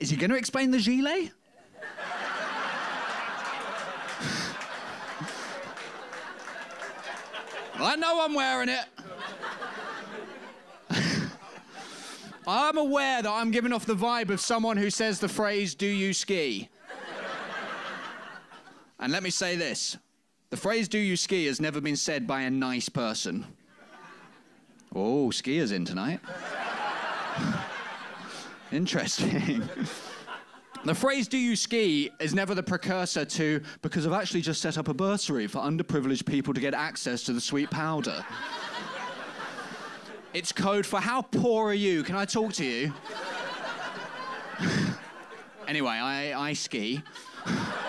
Is he going to explain the gilet? I know I'm wearing it. I'm aware that I'm giving off the vibe of someone who says the phrase, "Do you ski?" And let me say this. The phrase, "Do you ski?" has never been said by a nice person. Oh, skiers in tonight. Interesting. The phrase, "Do you ski?" is never the precursor to, "Because I've actually just set up a bursary for underprivileged people to get access to the sweet powder." It's code for, "How poor are you? Can I talk to you?" Anyway, I ski.